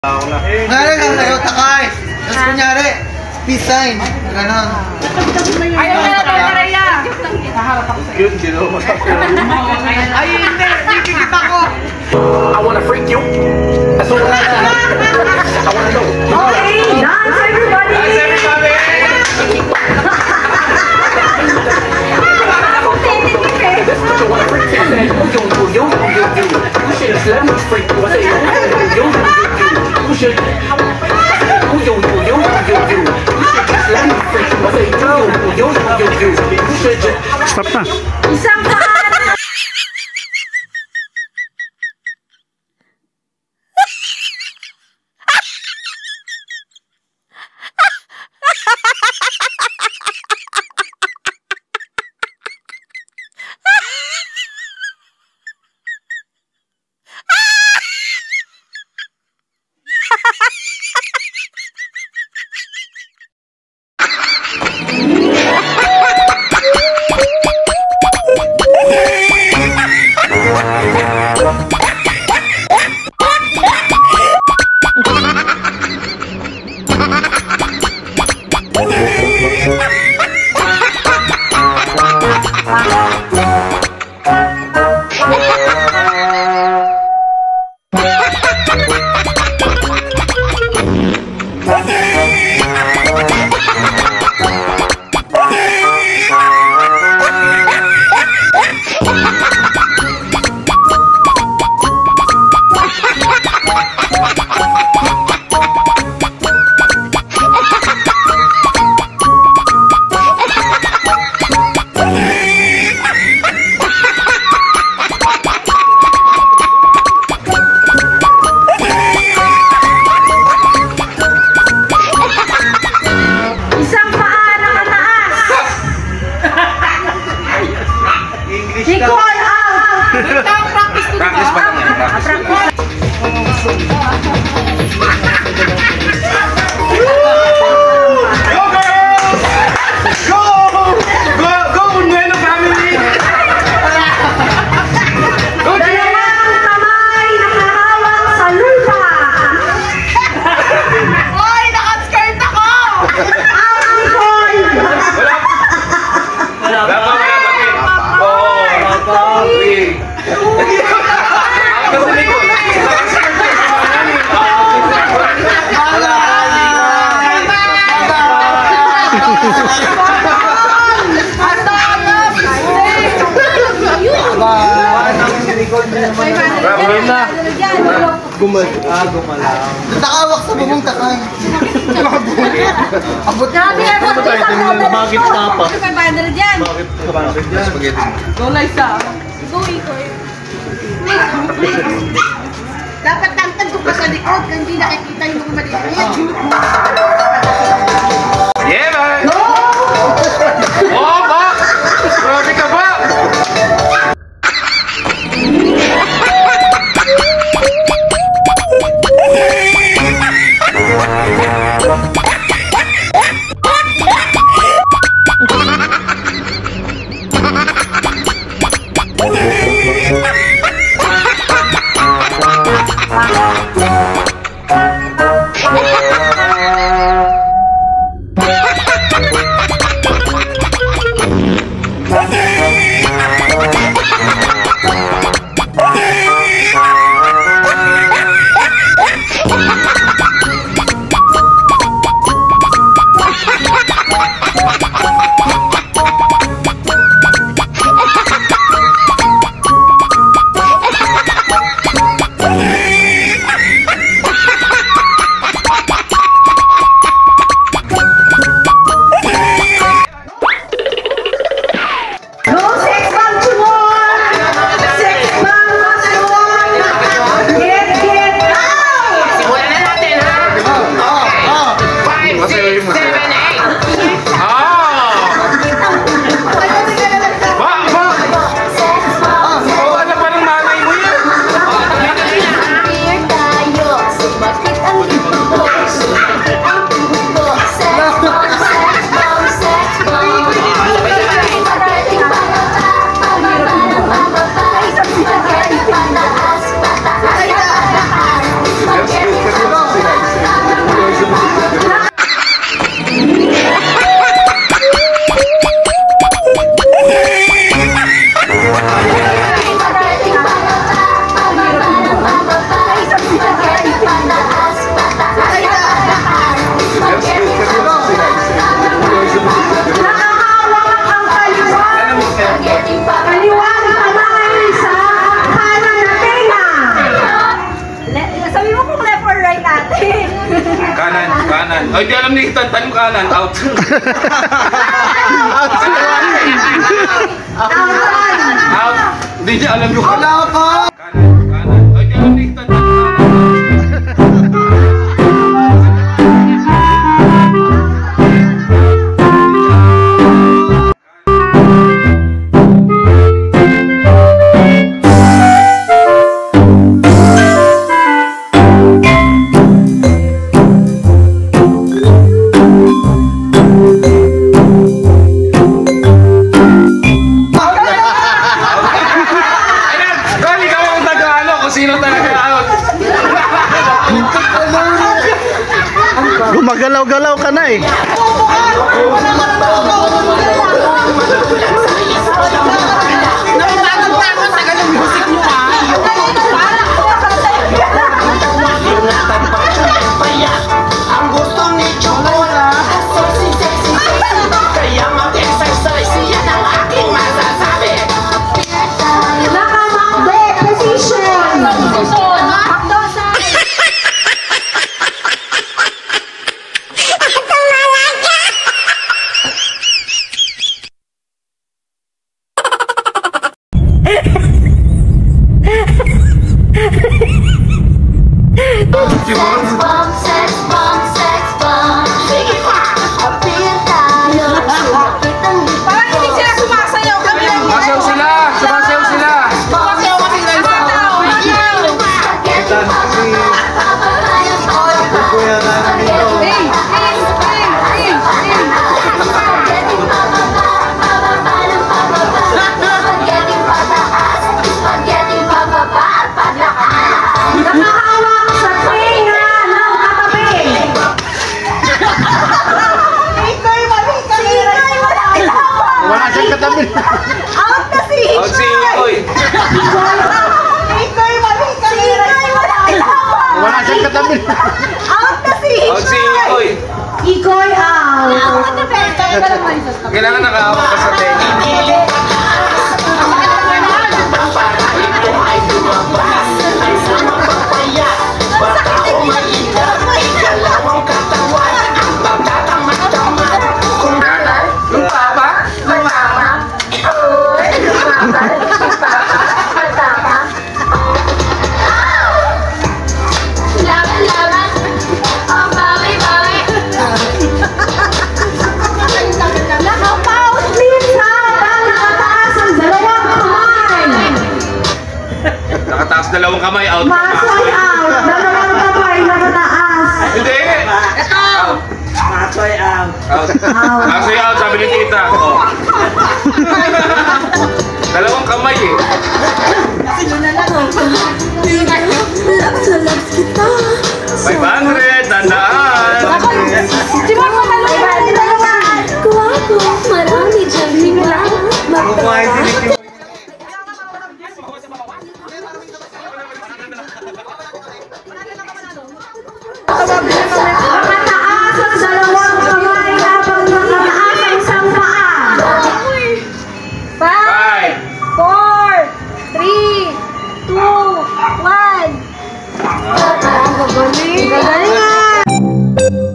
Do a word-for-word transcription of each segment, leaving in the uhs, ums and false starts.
Kunyari ka sa'yo, takay! Tapos kunyari, peace sign. Ganon. Ayaw na na tayo, Raya! Yun, di naman masakit. Ay, hindi! Nakikita ko! I wanna freak you. That's all I I wanna know. Okay, dance everybody! Dance everybody! That's what you wanna freak you. Yo, yo, yo, yo, yo. You should just let me freak you. I say, yo, yo, yo, yo, yo. You should. Yo, yo, yo, yo, yo, yo. You should just let me freak you. I say, yo, yo, yo, yo, yo. You should just. Stop na. Isang paan! Practice pa lang yan. Practice pa lang. Go girls! Go! Go! Go! Bunuelo family! Go Jay! Dalawang kamay nakahawak sa lupa! Hoy! Naka-skirt ako! Ang angkol! Wala pa! Wala pa! Wala pa! Gumal. Ah, gumalang. Nakawak sa bubong takay. Abot na. Bakit tapa? five hundred yan! Bakit kapandod yan? Spaghetti. Go, Liza! Go, Ikoy! Dapat tangtad ko pa sa likod, hindi nakikita yung mga maliit. Yeah, man! Oh, Bak! Grabe ka ba? Ay, di alam ni Ethan, tanim kanan, out. Out sila. Out. Hindi niya alam yung Wala pa! kanan, kanan. Ay, di alam ni Ethan, tanim kanan. Gumagalaw-galaw ka na eh. Ang gusto ni Chola. Kaya mag-exercise, yan ang aking masasabi. Nakamakde, position. Makdo sa... Sex bomb, sex bomb, sex bomb. Sige pa! Appeal tayo. Kitang Parang hindi sila sumasayaw. Kami lang yun. Sumasayaw sila! Sumasayaw sila! Sumasayaw kami lang sa tao. Kuya na dito. Hey, hey, hey, hey, hey. Nakahawak sa tinga ng katabi. Iko'y mali kami. Wala siyang katabi. Out na si Out si Ikoy! Iko'y mali kami. Wala siyang katabi. Out na si Out si Ikoy! Ikoy out. Kailangan nakahawak ka sa tenga. Laban-laban. Ang bawi-bawi. Nakapaus please habang nakataas ang dalawang kamay. Nakataas dalawang kamay, out. Masoy out. Dalawang kamay nakataas. Hindi! Out. Masoy out. Out. Masoy out, sabi ni tita. Oh. Dalawang kamay eh. five hundred, tandaan. Si Marco talaga. Guwapo, marami dyan himla. Kumain si Vicky. Nakataas ang dalawang kamay habang nakataas ang isang paa. Five. Four, three, two, one. Galing. Galing.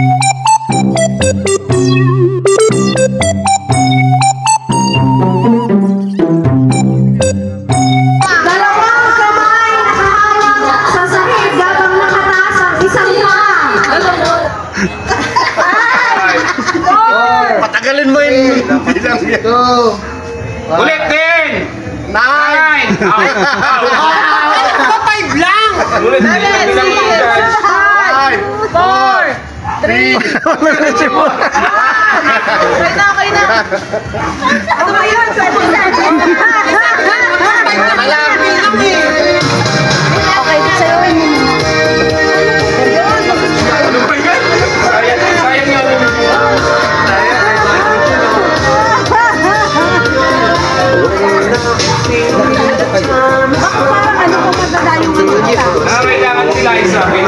Dalawang kamay nakahawak sa sahig habang nakataas ang isang paa. Patagalin mo yun. Bilang yan. Two. Ulit din! Nine! Out! Out! Five lang. Ulit din! Bilang mo dyan. Five, Four, three. Wala na si Mo. Okay na, okay na. Ano ba yun? Okay, sayawin mo. Ano ba yan? Sayang, sayang nga. Parang ano kung magdadayo mo dito. Ah, kailangan nila isa. Pabili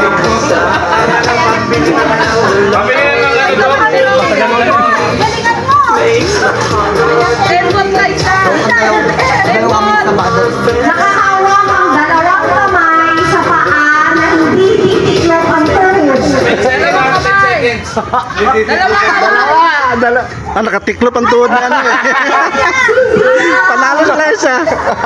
na lang ano doon. Galingan mo! Airport light na! Airport! Nakahawak ang dalawang kamay sa paa na hindi titiklop ang tuhod. ten seconds, ten seconds. Dalawa! Dalawa! Ah, nakatiklop ang tuhod niya. Ano, eh. Panalo na lang siya.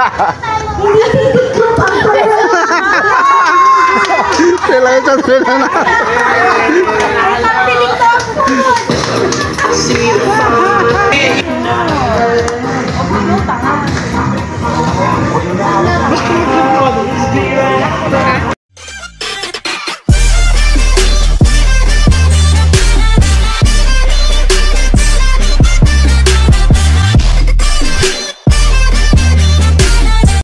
Sila yung sandali na. Ang piling to.